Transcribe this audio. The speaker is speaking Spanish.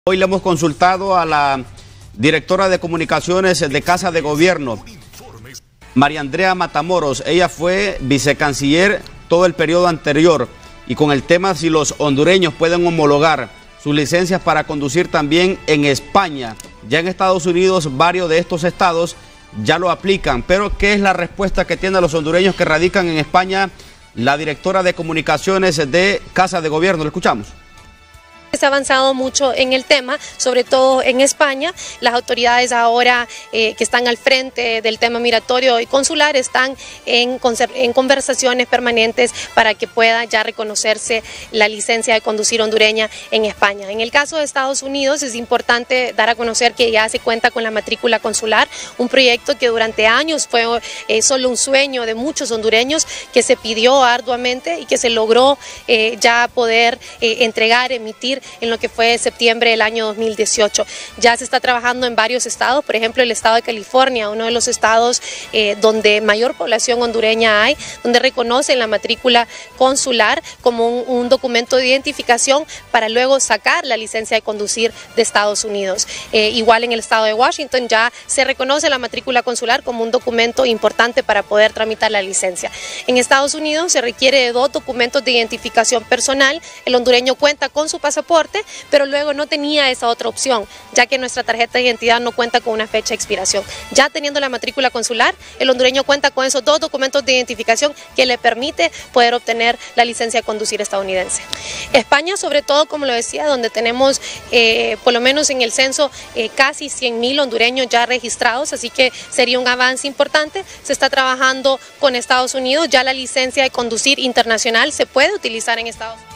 Hoy le hemos consultado a la directora de comunicaciones de Casa de Gobierno, María Andrea Matamoros. Ella fue vicecanciller todo el periodo anterior y con el tema si los hondureños pueden homologar sus licencias para conducir también en España. Ya en Estados Unidos varios de estos estados ya lo aplican, pero ¿qué es la respuesta que tienen los hondureños que radican en España? La directora de comunicaciones de Casa de Gobierno, lo escuchamos. Se ha avanzado mucho en el tema, sobre todo en España. Las autoridades ahora que están al frente del tema migratorio y consular están en conversaciones permanentes para que pueda ya reconocerse la licencia de conducir hondureña en España. En el caso de Estados Unidos es importante dar a conocer que ya se cuenta con la matrícula consular, un proyecto que durante años fue solo un sueño de muchos hondureños, que se pidió arduamente y que se logró ya poder entregar, emitir en lo que fue septiembre del año 2018. Ya se está trabajando en varios estados, por ejemplo el estado de California, uno de los estados donde mayor población hondureña hay, donde reconocen la matrícula consular como un documento de identificación para luego sacar la licencia de conducir de Estados Unidos. Igual en el estado de Washington ya se reconoce la matrícula consular como un documento importante para poder tramitar la licencia. En Estados Unidos se requiere de 2 documentos de identificación personal. El hondureño cuenta con su pasaporte, pero luego no tenía esa otra opción, ya que nuestra tarjeta de identidad no cuenta con una fecha de expiración. Ya teniendo la matrícula consular, el hondureño cuenta con esos 2 documentos de identificación que le permite poder obtener la licencia de conducir estadounidense. España, sobre todo, como lo decía, donde tenemos por lo menos en el censo casi 100.000 hondureños ya registrados, así que sería un avance importante. Se está trabajando con Estados Unidos, ya la licencia de conducir internacional se puede utilizar en Estados Unidos.